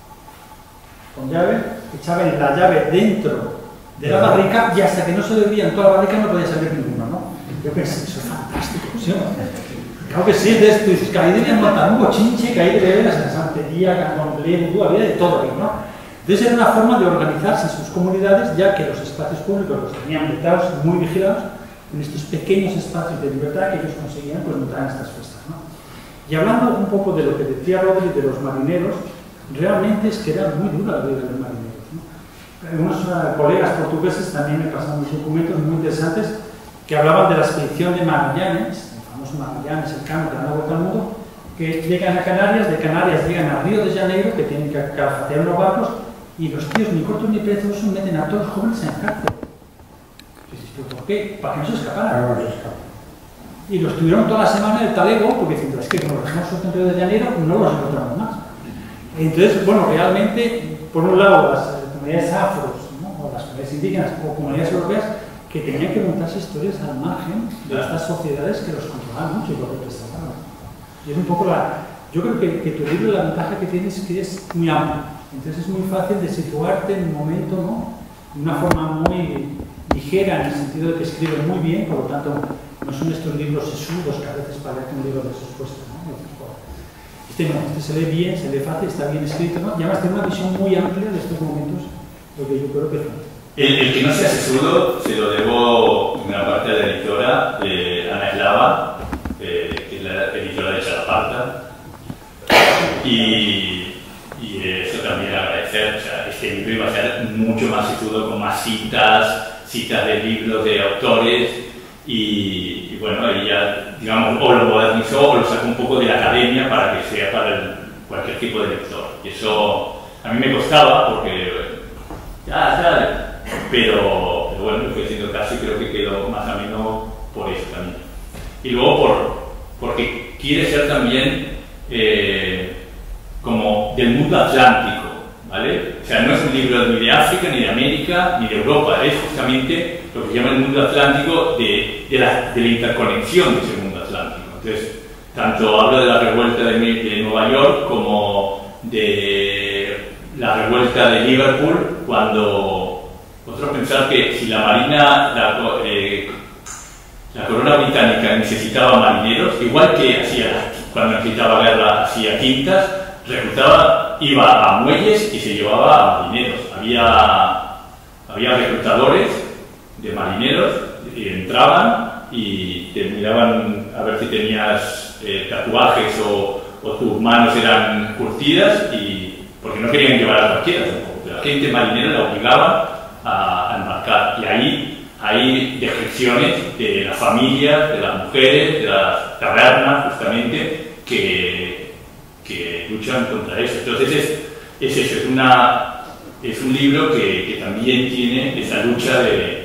con llave, echaban la llave dentro de la barrica y hasta que no se bebía en toda la barrica no podía salir ninguno, ¿no? Yo pensé, eso es fantástico, ¿sí o no? Claro que sí, entonces tú dices que ahí debían montar un bochinche, que ahí debían la santería, candomblé, había de todo ahí, ¿no? Entonces era una forma de organizarse en sus comunidades, ya que los espacios públicos los tenían vetados, muy vigilados, en estos pequeños espacios de libertad que ellos conseguían pues montar en estas fiestas, ¿no? Y hablando un poco de lo que decía Rodri de los marineros, realmente es que era muy dura la vida de los marineros, ¿no? Unos colegas portugueses también me pasaron documentos muy interesantes que hablaban de la expedición de Magallanes, Magallanes, el Cano, que dan la vuelta al mundo, que llegan a Canarias, de Canarias llegan a Río de Janeiro, que tienen que calfatear unos barcos, y los tíos, ni cortos ni perezosos, meten a todos los jóvenes en cárcel. Y dices, ¿pero por qué? Para que no se escaparan. Y los tuvieron toda la semana en el talego, porque dicen, es que como los dejamos en Río de Janeiro, no los encontramos más. Entonces, bueno, realmente, por un lado, las comunidades afros, ¿no? O las comunidades indígenas, o comunidades europeas, que tenían que montarse historias al margen de estas sociedades que los controlaban mucho y lo representaban. Y es un poco yo creo que tu libro, la ventaja que tiene es que es muy amplio. Entonces es muy fácil de situarte en un momento, ¿no? De una forma muy ligera, en el sentido de que escribe muy bien, por lo tanto, no son estos libros sesudos que a veces parecen un libro de respuesta, ¿no? Este se lee bien, se lee fácil, está bien escrito, ¿no? Y además tiene una visión muy amplia de estos momentos, lo que yo creo que es. El que no sea sesudo se lo debo en gran parte a la editora Ana Eslava, que es la editora de Chalaparta, y eso también agradecer. O sea, este libro iba a ser mucho más sesudo, con más citas de libros de autores, y bueno, ella digamos, o lo modernizó o lo sacó un poco de la academia para que sea para cualquier tipo de lector. Y eso a mí me costaba porque, pero bueno, me fui haciendo caso y creo que quedó más o menos por eso también. Y luego porque quiere ser también como del mundo atlántico, ¿vale? O sea, no es un libro ni de África, ni de América, ni de Europa, es justamente lo que se llama el mundo atlántico de la interconexión de ese mundo atlántico. Entonces, tanto hablo de la revuelta de Nueva York como de la revuelta de Liverpool, cuando vosotros pensáis que si la Marina, la corona británica necesitaba marineros, igual que cuando necesitaba guerra hacía quintas, reclutaba, iba a muelles y se llevaba a marineros. Había reclutadores de marineros y entraban y te miraban a ver si tenías tatuajes o tus manos eran curtidas, porque no querían llevar a cualquiera tampoco. La gente marinera la obligaba a embarcar, y ahí hay descripciones de las familias, de las mujeres, de las tabernas, justamente, que luchan contra eso. Entonces es un libro que también tiene esa lucha de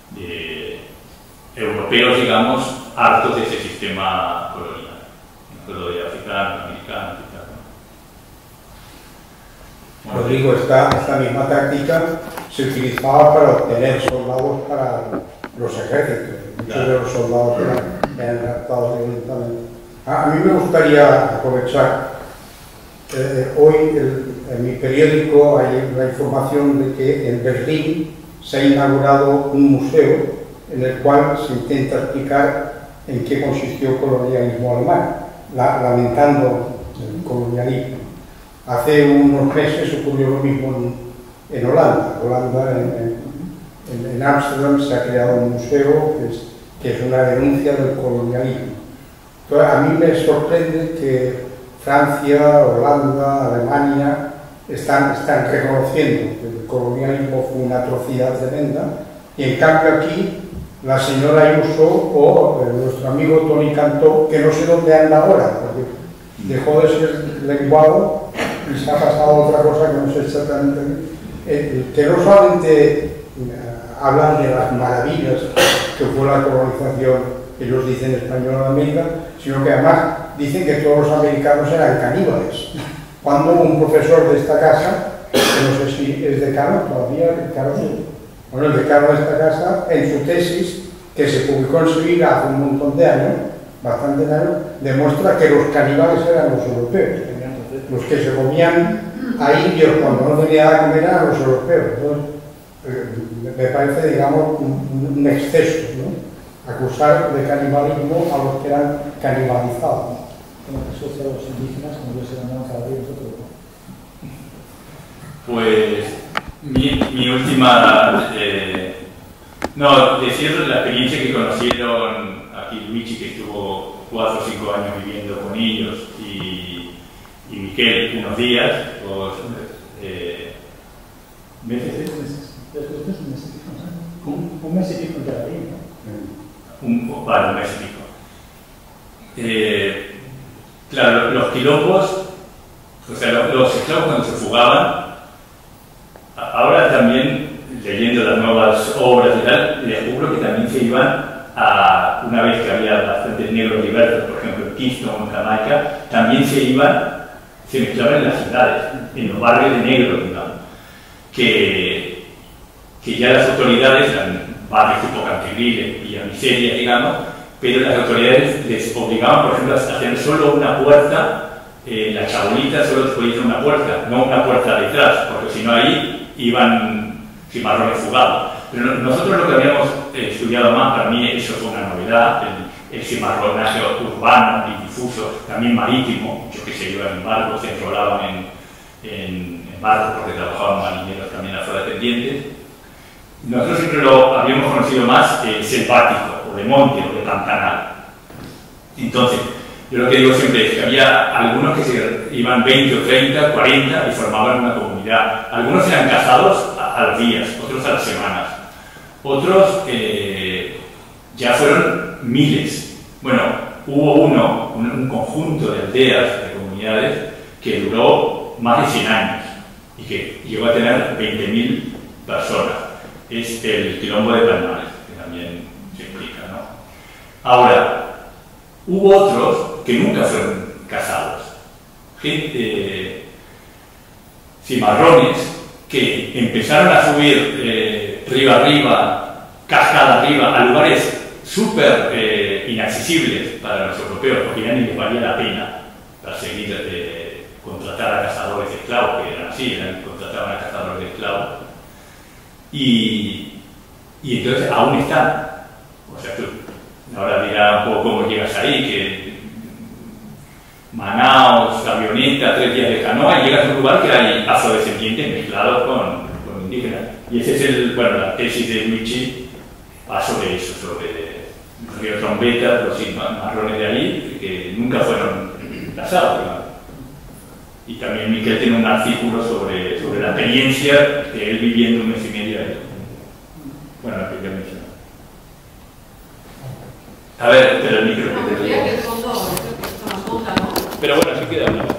europeos, digamos, hartos de ese sistema colonial, no solo de africanos, americanos y tal, ¿no? Bueno, Rodrigo, esta misma táctica se utilizaba para obtener soldados para los ejércitos. Muchos de los soldados eran raptados violentamente. A mí me gustaría aprovechar, hoy en mi periódico hay la información de que en Berlín se ha inaugurado un museo en el cual se intenta explicar en qué consistió el colonialismo alemán, lamentando el colonialismo. Hace unos meses ocurrió lo mismo en Holanda. En Ámsterdam se ha creado un museo que es una denuncia del colonialismo. Entonces, a mí me sorprende que Francia, Holanda, Alemania están reconociendo que el colonialismo fue una atrocidad tremenda, y en cambio aquí la señora Ayuso o nuestro amigo Tony Cantó, que no sé dónde anda ahora, porque dejó de ser lenguado y se ha pasado a otra cosa que no sé exactamente, que no solamente hablan de las maravillas que fue la colonización, ellos dicen español en América, sino que además dicen que todos los americanos eran caníbales. Cuando un profesor de esta casa, que no sé si es decano todavía, el decano de esta casa, en su tesis, que se publicó en Sevilla hace un montón de años, bastantes años, demuestra que los caníbales eran los europeos. Los que se comían a indios cuando no tenían nada que comer eran los europeos. Entonces, me parece, digamos, un exceso, ¿no? Acusar de canibalismo a los que eran canibalizados. Como que asocia a los indígenas, como que se llamaban cada día nosotros. Pues mi última, decir la experiencia que conocieron aquí Luigi, que estuvo 4 o 5 años viviendo con ellos, y Miquel unos días, meses. Un mes y pico en cada día, ¿no? Un mes y pico. Claro, los quilombos, o sea, los esclavos cuando se fugaban, ahora también, leyendo las nuevas obras y tal, les juro que también se iban una vez que había bastantes negros diversos, por ejemplo en Kingston o en Jamaica, también se mezclaban en las ciudades, en los barrios de negros, digamos, que ya las autoridades, eran barrios tipo Canterville y a miseria, digamos, pero las autoridades les obligaban, por ejemplo, a hacer solo una puerta, la chabolita solo podía hacer una puerta, no una puerta detrás, porque si no ahí iban cimarrones fugados. Pero nosotros lo que habíamos estudiado más, para mí eso fue una novedad, el cimarronaje urbano y difuso, también marítimo, muchos que se iban en barcos, se enrolaban en barcos porque trabajaban marineros también afrodescendientes. Nosotros siempre lo habíamos conocido más selvático, o de monte, o de pantanal. Entonces, yo lo que digo siempre es que había algunos que se iban 20 o 30, 40 y formaban una comunidad. Algunos eran casados a los días, otros a las semanas. Otros ya fueron miles. Bueno, hubo un conjunto de aldeas, de comunidades, que duró más de 100 años y que llegó a tener 20.000 personas. Es el Quilombo de Palmares, que también se explica, ¿no? Ahora, hubo otros que nunca fueron casados. Gente, cimarrones, que empezaron a subir río arriba, cascada arriba, a lugares súper inaccesibles para los europeos, porque ya ni les valía la pena perseguir, contratar a cazadores de esclavos, que eran así, contrataban a cazadores de esclavos, y entonces aún están. O sea, tú ahora dirás un poco cómo llegas ahí, que Manaos, avioneta, 3 días de canoa, y llegas a un lugar que hay afrodescendientes mezclados con indígenas. Y ese es la tesis de Luigi, va sobre eso, sobre el río Trombeta, los cimarrones de ahí, que nunca fueron casados, digamos. Y también Miquel tiene un artículo sobre la experiencia de él viviendo un mes y medio ahí. Bueno, la que ya mencioné. A ver, pero el micro que te digo. Pero bueno, así queda una.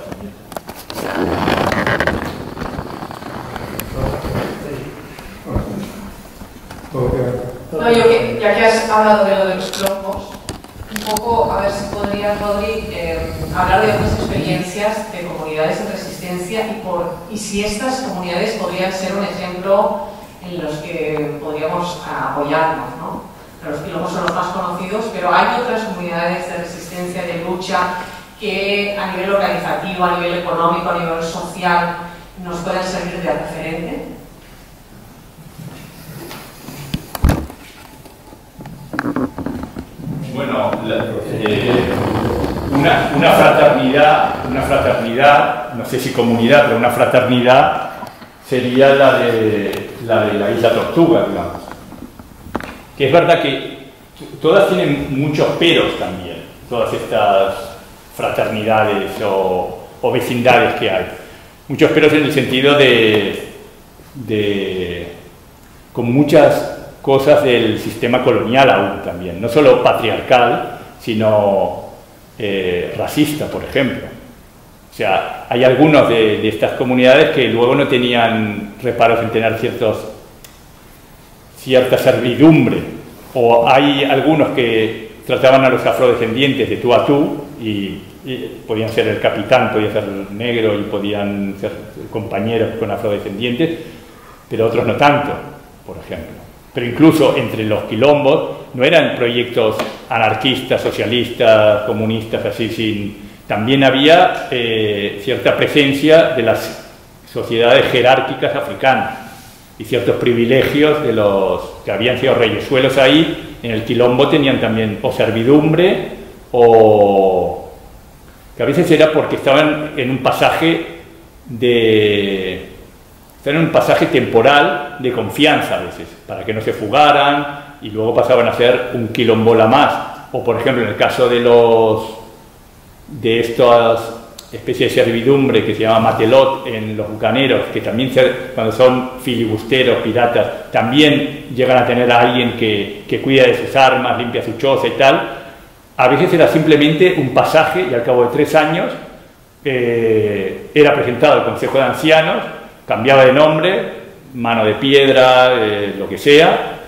No, ya que has hablado de lo de los quilombos, un poco, a ver si podrías, Rodri, hablar de otras experiencias de comunidades en resistencia y si estas comunidades podrían ser un ejemplo en los que podríamos apoyarnos, ¿no? Los quilombos son los más conocidos, pero hay otras comunidades de resistencia, de lucha, que a nivel organizativo, a nivel económico, a nivel social, nos pueden servir de referente. Bueno, una fraternidad, no sé si comunidad, pero una fraternidad sería la de la Isla Tortuga, digamos. Que es verdad que todas tienen muchos peros también, todas estas fraternidades o vecindades que hay. Muchos peros en el sentido con muchas cosas del sistema colonial aún también, no solo patriarcal, sino racista, por ejemplo. O sea, hay algunos de estas comunidades que luego no tenían reparos en tener cierta servidumbre, o hay algunos que trataban a los afrodescendientes de tú a tú y podían ser el capitán, podía ser negro y podían ser compañeros con afrodescendientes, pero otros no tanto, por ejemplo. Pero incluso entre los quilombos no eran proyectos anarquistas, socialistas, comunistas, así, también había cierta presencia de las sociedades jerárquicas africanas y ciertos privilegios de los que habían sido reyesuelos ahí. En el quilombo tenían también o servidumbre o que a veces era porque estaban en un pasaje temporal de confianza a veces, para que no se fugaran y luego pasaban a ser un quilombola más. O por ejemplo en el caso de estas especies de servidumbre que se llama matelot en los bucaneros, que también cuando son filibusteros, piratas, también llegan a tener a alguien que cuida de sus armas, limpia su choza y tal. A veces era simplemente un pasaje y al cabo de 3 años era presentado al Consejo de Ancianos, cambiaba de nombre, mano de piedra, lo que sea,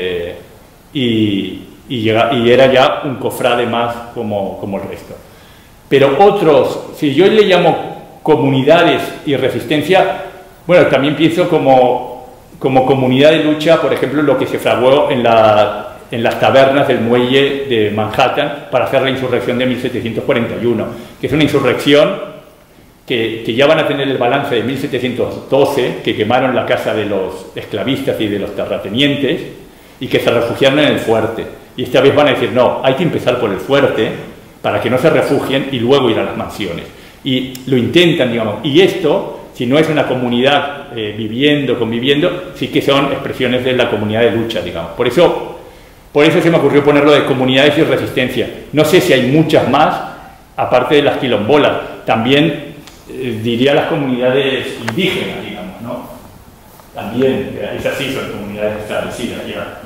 y era ya un cofrade más como el resto. Pero otros, si yo le llamo comunidades y resistencia, bueno, también pienso como comunidad de lucha, por ejemplo, lo que se fraguó en las tabernas del muelle de Manhattan para hacer la insurrección de 1741, que es una insurrección que ya van a tener el balance de 1712, que quemaron la casa de los esclavistas y de los terratenientes y que se refugiaron en el fuerte. Y esta vez van a decir, no, hay que empezar por el fuerte para que no se refugien y luego ir a las mansiones. Y lo intentan, digamos. Y esto, si no es una comunidad conviviendo, sí que son expresiones de la comunidad de lucha, digamos. Por eso se me ocurrió ponerlo de comunidades y resistencia. No sé si hay muchas más, aparte de las quilombolas. También diría las comunidades indígenas, digamos, ¿no? También, esas sí son comunidades establecidas ya.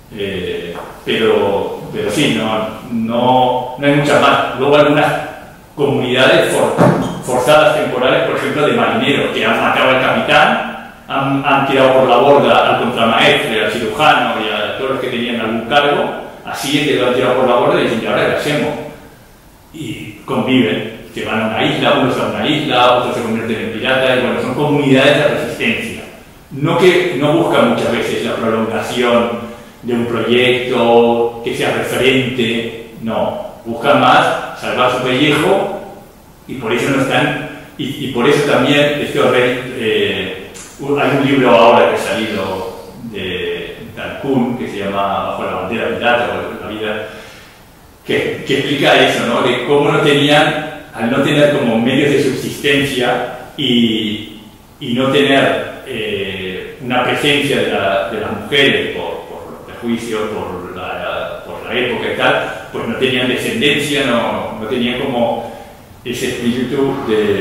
Pero sí, no hay muchas más. Luego algunas comunidades forzadas temporales, por ejemplo, de marineros que han matado al capitán, han tirado por la borda al contramaestre, al cirujano y a todos los que tenían algún cargo, así es que lo han tirado por la borda y dicen, ¿y ahora qué hacemos? Y conviven, se van a una isla, unos a una isla, otros se convierten en piratas, y bueno, son comunidades de resistencia. No buscan muchas veces la prolongación de un proyecto que sea referente, no, buscan más salvar su pellejo y por eso no están, y por eso también hay un libro ahora que ha salido de Cancún que se llama Bajo la bandera pirata o la vida, que explica eso, ¿no? De cómo al no tener como medios de subsistencia y no tener una presencia de las mujeres por los prejuicios, por la época y tal, pues no tenían descendencia, no tenían como ese espíritu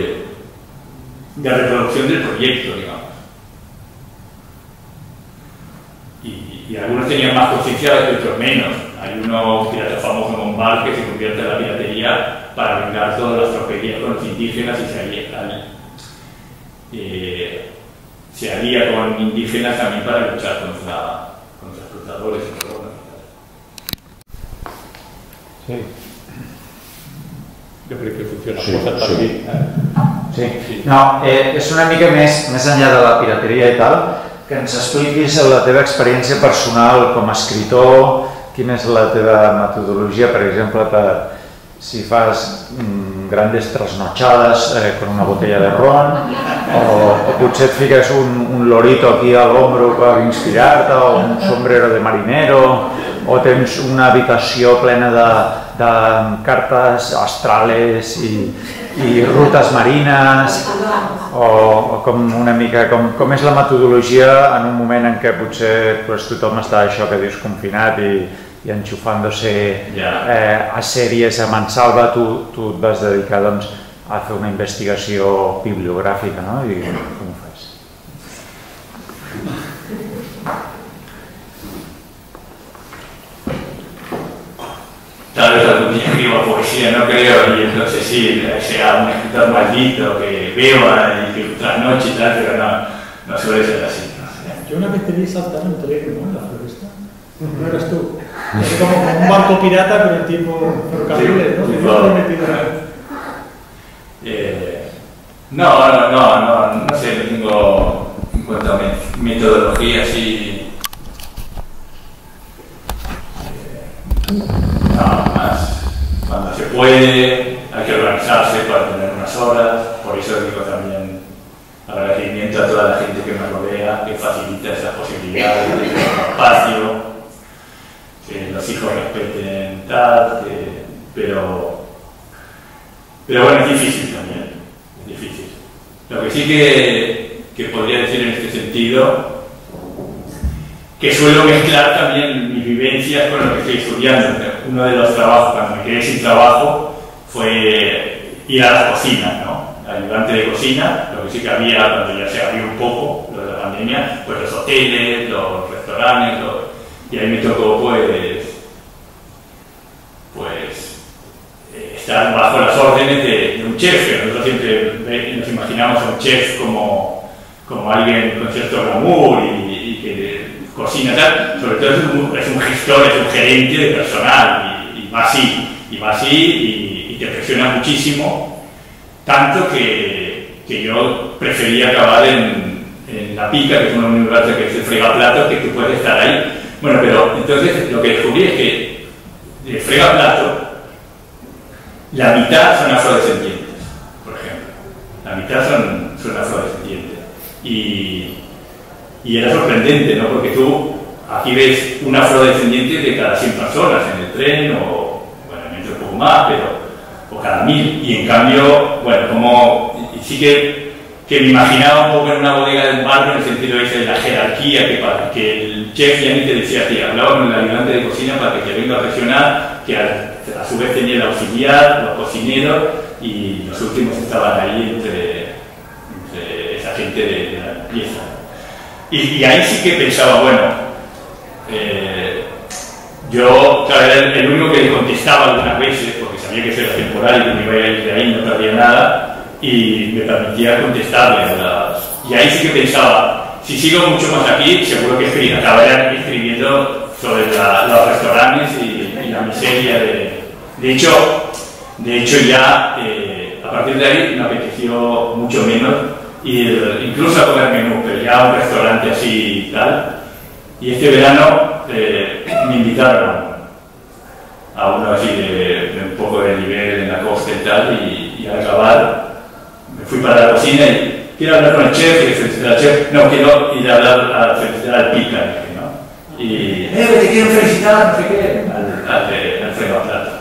de reproducción del proyecto, digamos. Y algunos tenían más conciencia y otros menos. Hay uno pirata famoso, Montbar, que se convierte en la piratería para vengar todas las tropelías con los indígenas y se alía con indígenas también para luchar contra explotadores y colonos. Sí. Jo crec que funciona. Sí, sí. Sí. No, és una mica més enllà de la pirateria i tal, que ens expliquis la teva experiència personal com a escritor, quina és la teva metodologia, per exemple, si fas grandes trasnochadas con una botella de ron, o potser et fiques un lorito aquí a l'ombro per inspirar-te, o un sombrero de marinero, o tens una habitació plena de cartes astrales i rutes marines, o com una mica com és la metodologia en un moment en què potser tothom està això que dius confinat i enxufant-se a sèries a mansalva, tu et vas dedicar a fer una investigació bibliogràfica, no? I com ho fas? Tal vez algún día escriba poesía, no creo, y entonces sí, sea un escritor maldito que beba y que trasnoche y tal, pero no suele ser así. Yo una vez te vi saltar en un tren, ¿no? En la floresta. No eras tú. Es como un barco pirata, pero en tipo ferrocarriles, ¿no? No sé, no tengo en cuanto a metodología así. Más cuando se puede, hay que organizarse para tener unas horas, por eso digo también agradecimiento a toda la gente que me rodea, que facilita esas posibilidades de tener un espacio, que los hijos respeten tal, pero bueno, es difícil también, es difícil. Lo que sí que podría decir en este sentido, que suelo mezclar también mis vivencias con lo que estoy estudiando. Uno de los trabajos, cuando me quedé sin trabajo, fue ir a la cocina, ¿no? Ayudante de cocina, lo que sí que había cuando ya se abrió un poco lo de la pandemia, pues los hoteles, los restaurantes, y ahí me tocó pues estar bajo las órdenes de un chef, que nosotros siempre nos imaginamos a un chef como alguien con cierto glamour y que cocina tal, sobre todo es un gestor, es un gerente de personal y va así y te presiona muchísimo, tanto que yo prefería acabar en la pica, que es una universidad que es el fregaplatos, que tú puedes estar ahí. Bueno, pero entonces lo que descubrí es que de fregaplato la mitad son afrodescendientes, por ejemplo. La mitad son afrodescendientes. Y era sorprendente, ¿no? Porque tú aquí ves un afrodescendiente de cada 100 personas en el tren, o bueno, un poco más, o cada 1000. Y en cambio, bueno, sí que me imaginaba un poco en una bodega de un barrio, en el sentido ese de la jerarquía, que el chef ya ni te decía, hablaba con el ayudante de cocina para que venga a presionar, que a su vez tenía el auxiliar, los cocineros, y los últimos estaban ahí entre esa gente de la pieza. Y ahí sí que pensaba, bueno, yo, claro, era el único que le contestaba algunas veces, porque sabía que eso era temporal y que me iba a ir de ahí, no perdía nada, y me permitía contestarle a las... Y ahí sí que pensaba, si sigo mucho más aquí, seguro que acabaré escribiendo sobre los restaurantes y la miseria de... De hecho ya, a partir de ahí me apeteció mucho menos ir incluso a comer menú, pero ya a un restaurante así y tal. Y este verano me invitaron a uno así de un poco de nivel en la costa y tal, y al acabar me fui para la cocina y quiero hablar con el chef, y felicitar al chef, no, quiero ir a hablar a felicitar al pica, ¿no? Y, te quiero felicitar, no sé qué, al fregaplato.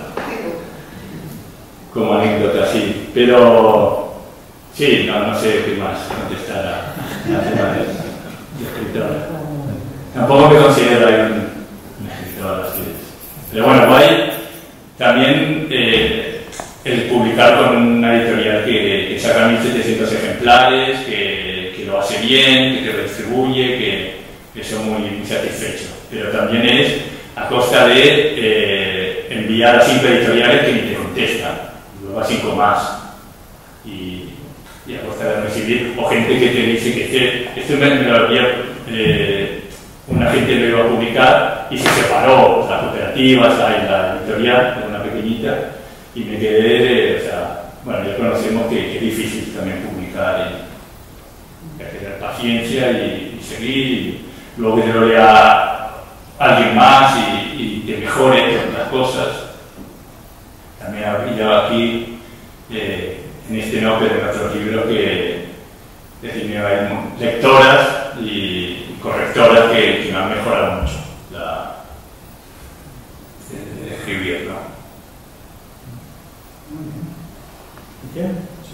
Como anécdota, sí, pero sí, no sé qué más contestar a tema de escritora. Tampoco me considero un escritor así. Pero bueno, guay, también el publicar con una editorial que saca 1700 ejemplares, que lo hace bien, que te redistribuye, que son muy satisfechos. Pero también es a costa de enviar a 5 editoriales que ni te contestan. Luego a 5 más y a costa de recibir o gente que te dice que esto me lo había una gente lo iba a publicar y se separó las cooperativas, la editorial era una pequeñita y me quedé, o sea, bueno, ya conocemos que es difícil también publicar y hay que tener paciencia y seguir y luego que te lo lea alguien más y te mejore las cosas. También había aquí, en este no, pero en otros libros que hay lectoras y correctoras que me han mejorado mucho el escribir, ¿no? ¿Bien?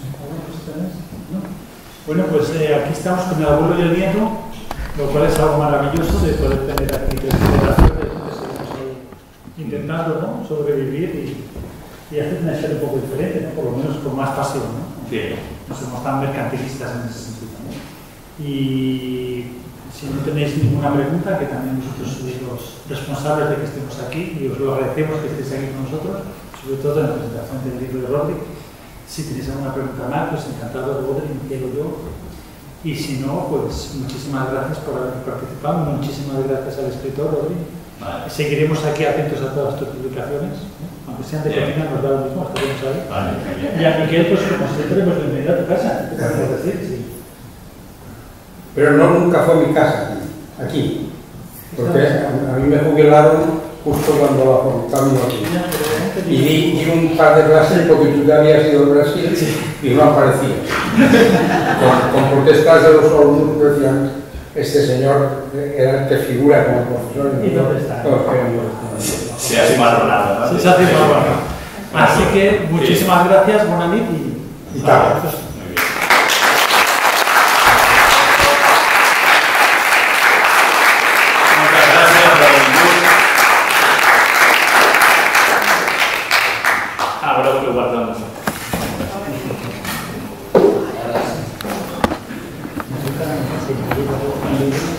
Bueno, pues aquí estamos con el abuelo y el nieto, lo cual es algo maravilloso de poder tener aquí tres generaciones, seguimos ahí intentando, ¿no?, sobrevivir y hacer una historia un poco diferente, ¿no?, por lo menos con más pasión, ¿no? Sí. No somos tan mercantilistas en ese sentido, ¿no? Y si no tenéis ninguna pregunta, que también nosotros sois los responsables de que estemos aquí y os lo agradecemos que estéis aquí con nosotros, sobre todo en la presentación del libro de Rodri. Si tenéis alguna pregunta más, pues encantado de Rodri, quiero yo. Y si no, pues muchísimas gracias por haber participado, muchísimas gracias al escritor Rodri. Vale. Seguiremos aquí atentos a todas tus publicaciones, ¿no? Aunque sean de cocina, nos da lo mismo, hasta que no sabe. Vale. Y a Miquel, pues como siempre, pues bienvenido a tu casa, ¿qué podemos decir? Sí. Pero no, nunca fue mi casa aquí, porque a mí me jubilaron justo cuando la facultad vino aquí. Y di un par de clases porque tú ya habías ido a Brasil y no aparecías. Con protestas de los alumnos que decían, este señor era el que figura como profesor. ¿Y dónde está? Se hace marronado, ¿no? Se hace marronado. Así que muchísimas gracias, Bonanit, y tal. Ahora lo guardamos. Gracias.